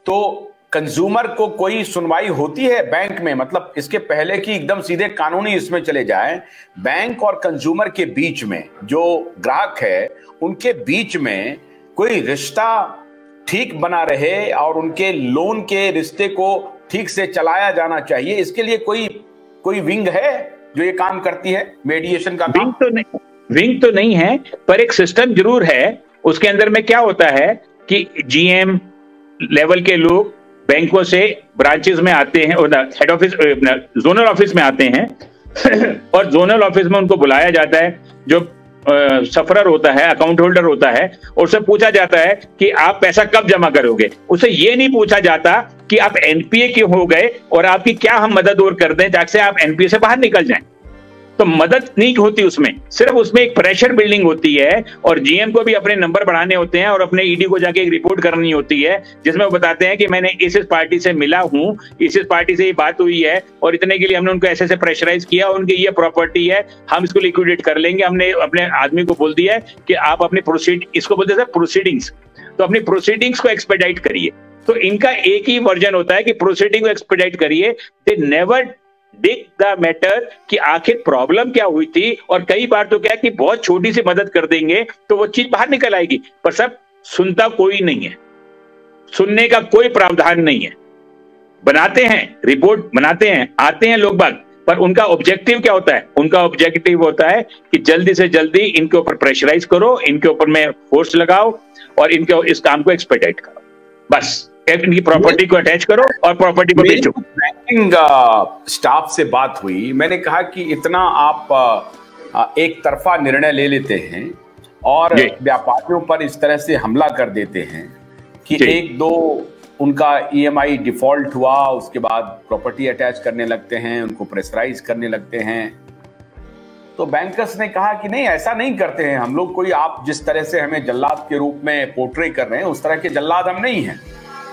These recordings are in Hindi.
तो कंज्यूमर को कोई सुनवाई होती है बैंक में? मतलब इसके पहले कि एकदम सीधे कानूनी इसमें चले जाएं, बैंक और कंज्यूमर के बीच में, जो ग्राहक है उनके बीच में कोई रिश्ता ठीक बना रहे और उनके लोन के रिश्ते को ठीक से चलाया जाना चाहिए, इसके लिए कोई विंग है जो ये काम करती है, मेडिएशन का काम? विंग तो नहीं है, पर एक सिस्टम जरूर है। उसके अंदर में क्या होता है कि जीएम लेवल के लोग बैंकों से ब्रांचेस में आते हैं और हेड ऑफिस, जोनल ऑफिस में आते हैं और जोनल ऑफिस में उनको बुलाया जाता है। जो सफरर होता है, अकाउंट होल्डर होता है, और उससे पूछा जाता है कि आप पैसा कब जमा करोगे। उससे ये नहीं पूछा जाता कि आप एनपीए क्यों हो गए और आपकी क्या हम मदद और कर दें ताकि आप एनपीए से बाहर निकल जाएं। तो मदद नहीं होती उसमें, सिर्फ उसमें एक प्रेशर बिल्डिंग होती है और जीएम को भी अपने नंबर बढ़ाने होते हैं और अपने ईडी को जाके एक रिपोर्ट करनी होती है जिसमें वो बताते हैं कि मैंने इस पार्टी से मिला हूं, इस पार्टी से ये बात हुई है और इतने के लिए हमने उनको ऐसे प्रेशराइज किया, उनकी ये प्रॉपर्टी है, हम इसको लिक्विडेट कर लेंगे। हमने अपने आदमी को बोल दिया है कि आप अपनी इसको बोलते हैं प्रोसीडिंग्स, तो अपनी प्रोसीडिंग्स को एक्सपेडाइट करिए। तो इनका एक ही वर्जन होता है कि प्रोसीडिंग को एक्सपेडाइट करिए। They never dig the matter कि आखिर प्रॉब्लम क्या हुई थी। और कई बार तो क्या है कि बहुत छोटी सी मदद कर देंगे तो वो चीज बाहर निकल आएगी, पर सब सुनता कोई नहीं है, सुनने का कोई प्रावधान नहीं है। बनाते हैं रिपोर्ट, बनाते हैं, आते हैं लोग बाग, पर उनका ऑब्जेक्टिव क्या होता है? उनका ऑब्जेक्टिव होता है कि जल्दी से जल्दी इनके ऊपर प्रेशराइज करो, इनके ऊपर में फोर्स लगाओ और इनके इस काम को एक्सपेडाइट करो। बस इनकी प्रॉपर्टी को अटैच करो और प्रॉपर्टी को बेचो। बैंकिंग स्टाफ से बात हुई, मैंने कहा कि इतना आप एक तरफा निर्णय ले लेते हैं और व्यापारियों पर इस तरह से हमला कर देते हैं कि एक दो उनका ईएमआई डिफॉल्ट हुआ, उसके बाद प्रॉपर्टी अटैच करने लगते हैं, उनको प्रेशराइज करने लगते हैं। तो बैंकर्स ने कहा कि नहीं, ऐसा नहीं करते हैं हम लोग, कोई आप जिस तरह से हमें जल्लाद के रूप में पोर्ट्रे कर रहे हैं उस तरह के जल्लाद हम नहीं हैं।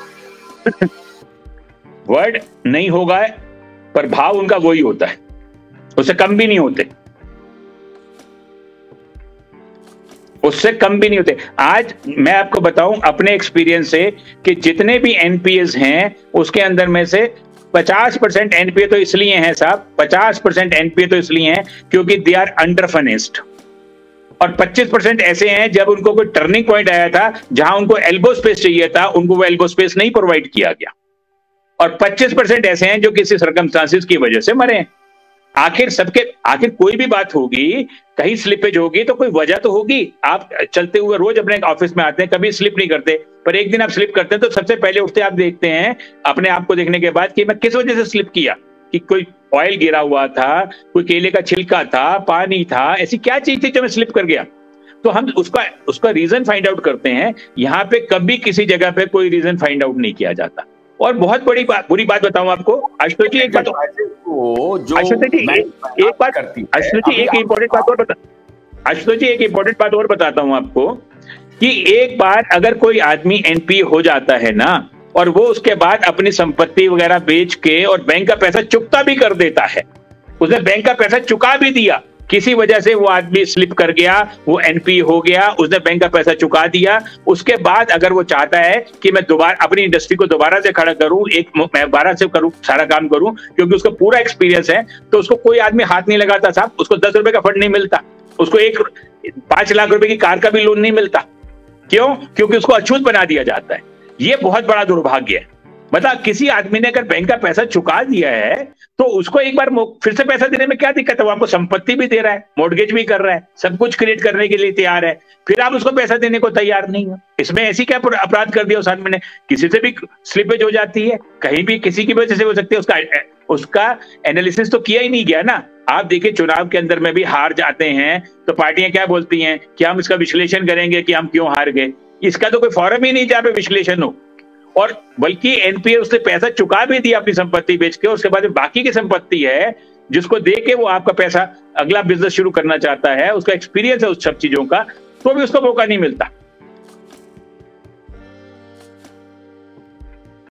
वर्ड नहीं होगा पर भाव उनका वही होता है, उससे कम भी नहीं होते, उससे कम भी नहीं होते। आज मैं आपको बताऊं अपने एक्सपीरियंस से कि जितने भी एनपीएस हैं उसके अंदर में से 50% एनपीए तो इसलिए हैं साहब, 50% एनपीए तो इसलिए हैं क्योंकि दे आर अंडर फाइनेंस्ड, और 25% ऐसे हैं जब उनको कोई टर्निंग पॉइंट आया था जहां उनको एल्बो स्पेस चाहिए था, उनको वो एल्बो स्पेस नहीं प्रोवाइड किया गया, और 25% ऐसे हैं जो किसी सर्कमस्टांसेस की वजह से मरे। आखिर कोई भी बात होगी, कहीं स्लिपेज होगी तो कोई वजह तो होगी। आप चलते हुए रोज अपने ऑफिस में आते हैं, कभी स्लिप नहीं करते, पर एक दिन आप स्लिप करते हैं तो सबसे पहले उठते आप देखते हैं अपने आप को देखने के बाद कि मैं किस वजह से स्लिप किया, कि कोई ऑयल गिरा हुआ था, कोई केले का छिलका था, पानी था, ऐसी क्या चीज थी जो मैं स्लिप कर गया। तो हम उसका रीजन फाइंड आउट करते हैं। यहाँ पे कभी किसी जगह पे कोई रीजन फाइंड आउट नहीं किया जाता। और बहुत बुरी बात बताऊं आपको आशुतोष जी, एक बात इंपॉर्टेंट बात और बताता हूं आपको कि एक बार अगर कोई आदमी एनपीए हो जाता है ना, और वो उसके बाद अपनी संपत्ति वगैरह बेच के और बैंक का पैसा चुकता भी कर देता है, उसने बैंक का पैसा चुका भी दिया, किसी वजह से वो आदमी स्लिप कर गया, वो एनपीए हो गया, उसने बैंक का पैसा चुका दिया, उसके बाद अगर वो चाहता है कि मैं दोबारा अपनी इंडस्ट्री को दोबारा से खड़ा करूं, मैं दोबारा से करूं, सारा काम करूं, क्योंकि उसको पूरा एक्सपीरियंस है, तो उसको कोई आदमी हाथ नहीं लगाता साहब। उसको 10 रुपए का फंड नहीं मिलता, उसको 5 लाख रुपए की कार का भी लोन नहीं मिलता। क्यों? क्योंकि उसको अछूत बना दिया जाता है। ये बहुत बड़ा दुर्भाग्य है। मतलब किसी आदमी ने अगर बैंक का पैसा चुका दिया है तो उसको एक बार फिर से पैसा देने में क्या दिक्कत है? वो आपको संपत्ति भी दे रहा है, मॉर्गेज भी कर रहा है, सब कुछ क्रिएट करने के लिए तैयार है, फिर आप उसको पैसा देने को तैयार नहीं हो। इसमें ऐसी क्या अपराध कर दिया उस आदमी ने? किसी से भी स्लिपेज हो जाती है, कहीं भी किसी की वजह से हो सकती है, उसका एनालिसिस तो किया ही नहीं गया ना। आप देखिए चुनाव के अंदर में भी हार जाते हैं तो पार्टियां क्या बोलती हैं कि हम इसका विश्लेषण करेंगे कि हम क्यों हार गए। इसका तो कोई फॉरम ही नहीं जहाँ पे विश्लेषण हो। और बल्कि एनपीए उसने पैसा चुका भी दिया अपनी संपत्ति बेच के, उसके बाद बाकी की संपत्ति है जिसको दे के वो आपका पैसा अगला बिजनेस शुरू करना चाहता है, उसका एक्सपीरियंस है उस सब चीजों का, तो भी उसको मौका नहीं मिलता।